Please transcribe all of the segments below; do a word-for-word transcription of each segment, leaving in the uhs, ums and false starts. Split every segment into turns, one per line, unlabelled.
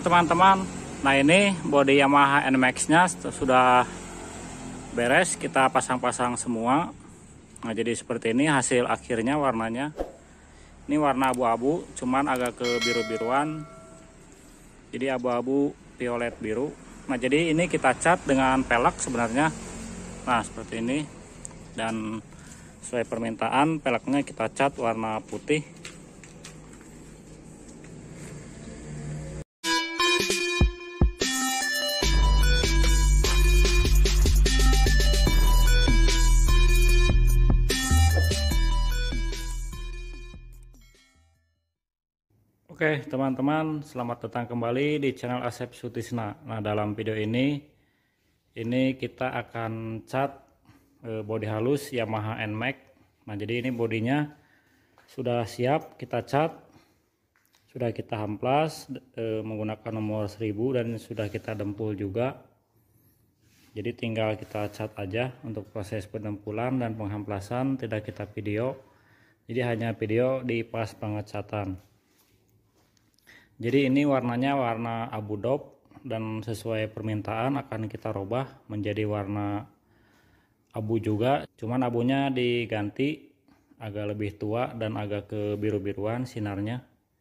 teman-teman, nah ini bodi Yamaha N Max nya sudah beres, kita pasang-pasang semua. Nah jadi seperti ini hasil akhirnya warnanya. Ini warna abu-abu, cuman agak ke biru-biruan, jadi abu-abu violet biru. Nah jadi ini kita cat dengan pelek sebenarnya. Nah seperti ini, dan sesuai permintaan peleknya kita cat warna putih. Oke teman-teman, selamat datang kembali di channel Asep Sutisna. Nah dalam video ini ini kita akan cat e, bodi halus Yamaha N Max. Nah jadi ini bodinya sudah siap kita cat, sudah kita amplas e, menggunakan nomor seribu dan sudah kita dempul juga. Jadi tinggal kita cat aja. Untuk proses pendempulan dan penghamplasan tidak kita video, jadi hanya video di pas pengecatan. Jadi ini warnanya warna abu dop, dan sesuai permintaan akan kita rubah menjadi warna abu juga, cuman abunya diganti agak lebih tua dan agak ke biru-biruan sinarnya.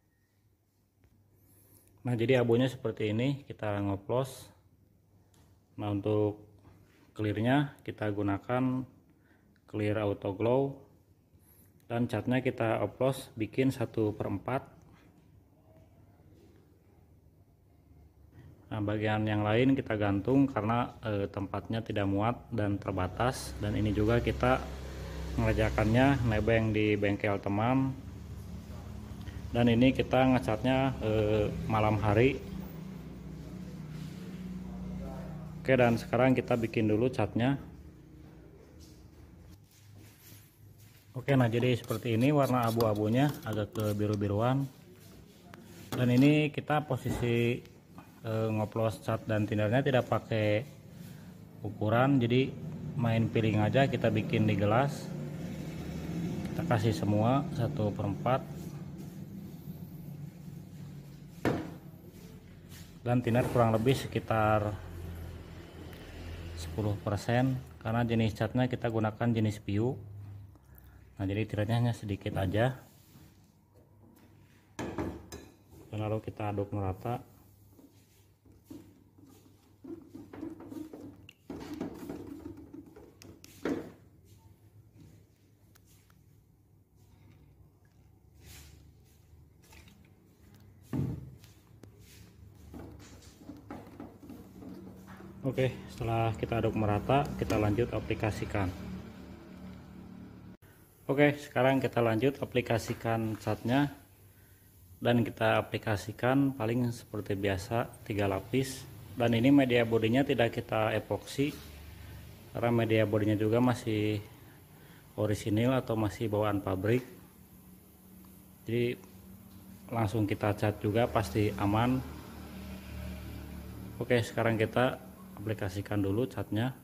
Nah jadi abunya seperti ini, kita ngoplos. Nah untuk clearnya kita gunakan clear auto glow, dan catnya kita oplos bikin satu per empat. Nah bagian yang lain kita gantung karena e, tempatnya tidak muat dan terbatas, dan ini juga kita mengerjakannya nebeng di bengkel teman, dan ini kita ngecatnya e, malam hari. Oke, dan sekarang kita bikin dulu catnya. Oke, nah jadi seperti ini warna abu-abunya agak ke biru-biruan, dan ini kita posisi E, ngoplos cat dan tindernya tidak pakai ukuran, jadi main piring aja, kita bikin di gelas. Kita kasih semua satu per empat, dan tinder kurang lebih sekitar sepuluh persen karena jenis catnya kita gunakan jenis piu. Nah jadi tindernya hanya sedikit aja, dan lalu kita aduk merata. Oke, setelah kita aduk merata, kita lanjut aplikasikan. Oke, sekarang kita lanjut aplikasikan catnya, dan kita aplikasikan paling seperti biasa tiga lapis. Dan ini media bodinya tidak kita epoksi karena media bodinya juga masih orisinil atau masih bawaan pabrik, jadi langsung kita cat juga pasti aman. Oke, sekarang kita aplikasikan dulu catnya.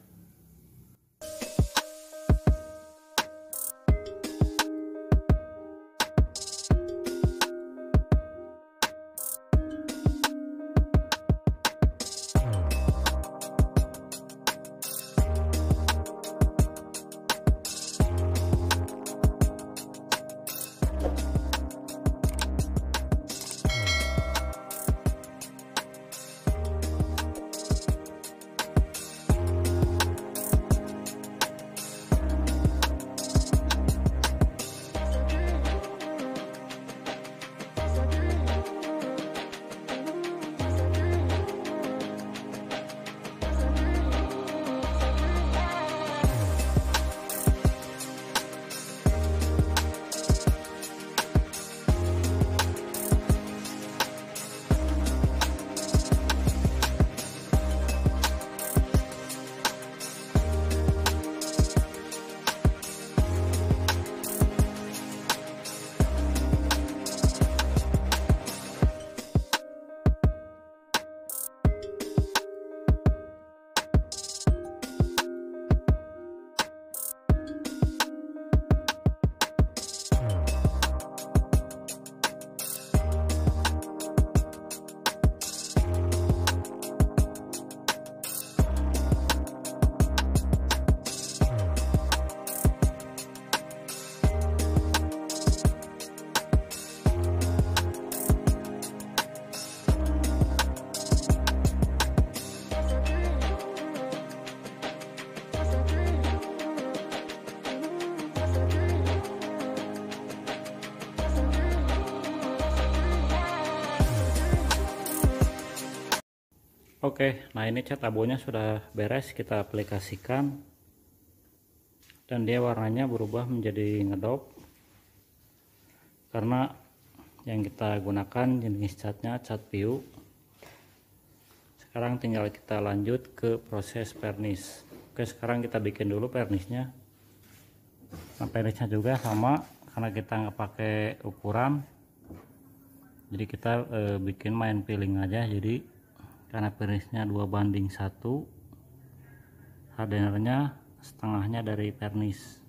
Oke, nah ini cat abunya sudah beres, kita aplikasikan dan dia warnanya berubah menjadi ngedop karena yang kita gunakan jenis catnya cat piu. Sekarang tinggal kita lanjut ke proses vernis. Oke, sekarang kita bikin dulu vernisnya. Nah, vernisnya juga sama karena kita nggak pakai ukuran, jadi kita e, bikin main peeling aja. Jadi karena vernisnya dua banding satu, hardenernya setengahnya dari vernis.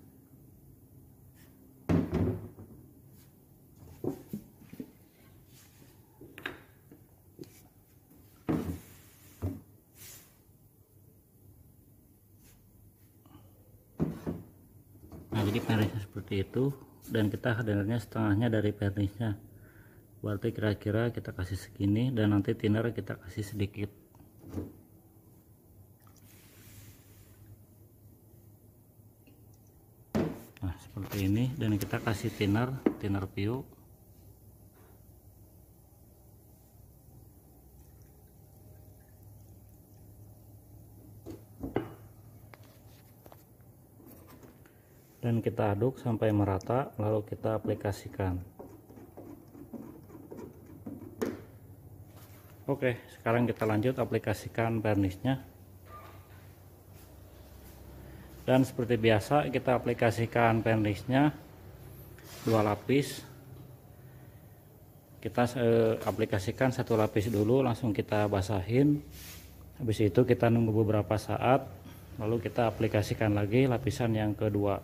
Nah, jadi vernisnya seperti itu, dan kita hardenernya setengahnya dari vernisnya. Berarti kira-kira kita kasih segini, dan nanti thinner kita kasih sedikit. Nah, seperti ini, dan kita kasih thinner, thinner piu. Dan kita aduk sampai merata, lalu kita aplikasikan. Oke, sekarang kita lanjut aplikasikan vernisnya. Dan seperti biasa kita aplikasikan vernisnya dua lapis. Kita eh, aplikasikan satu lapis dulu, langsung kita basahin. Habis itu kita nunggu beberapa saat, lalu kita aplikasikan lagi lapisan yang kedua.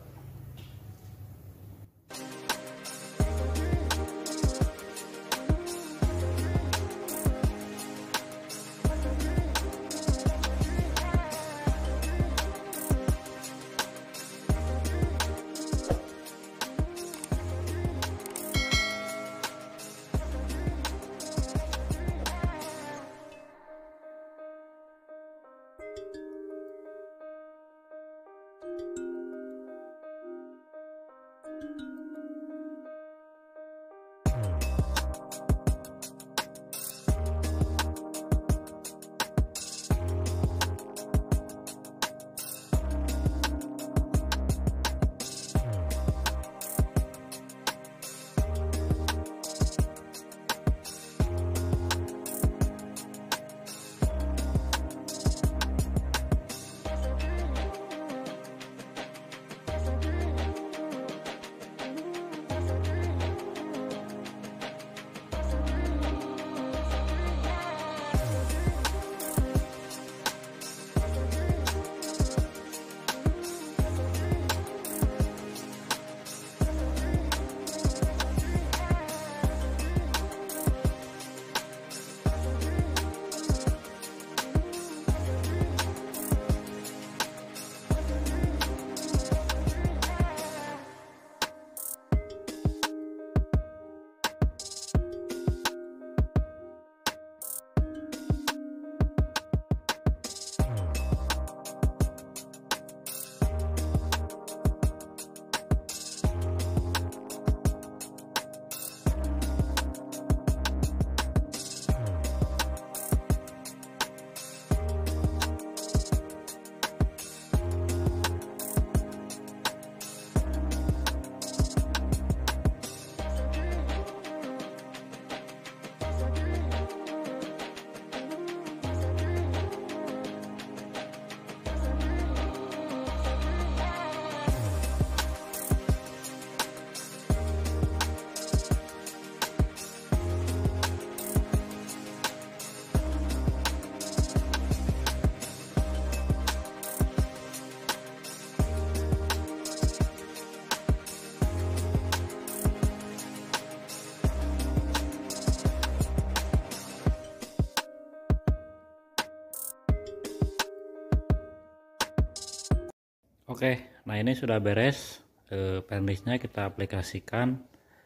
Oke, nah ini sudah beres, e, vernisnya kita aplikasikan.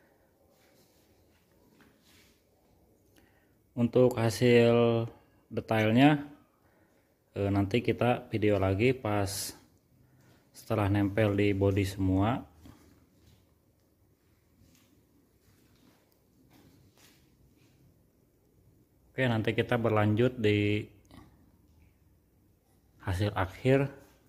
Untuk hasil detailnya e, nanti kita video lagi pas setelah nempel di bodi semua. Oke, nanti kita berlanjut di hasil akhir.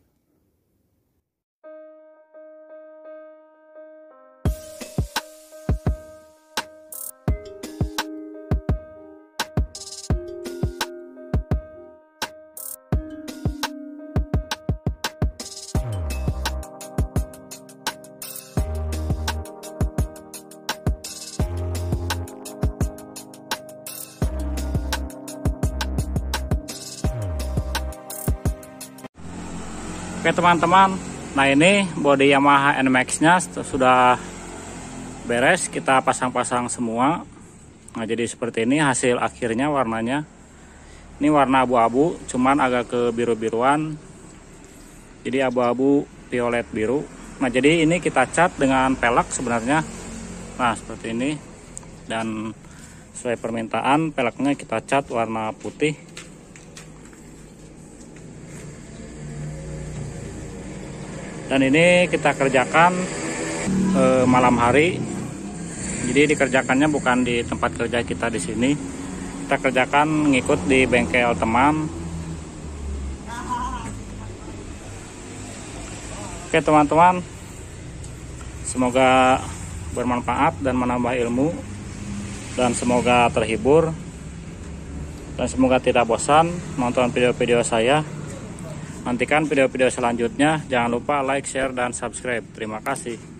Oke teman-teman, nah ini bodi Yamaha N Max nya sudah beres, kita pasang-pasang semua. Nah jadi seperti ini hasil akhirnya warnanya. Ini warna abu-abu, cuman agak ke biru-biruan, jadi abu-abu violet biru. Nah jadi ini kita cat dengan pelek sebenarnya. Nah seperti ini, dan sesuai permintaan peleknya kita cat warna putih. Dan ini kita kerjakan e, malam hari, jadi dikerjakannya bukan di tempat kerja kita di sini. Kita kerjakan ngikut di bengkel teman. Oke teman-teman, semoga bermanfaat dan menambah ilmu, dan semoga terhibur, dan semoga tidak bosan nonton video-video saya. Nantikan video-video selanjutnya. Jangan lupa like, share, dan subscribe. Terima kasih.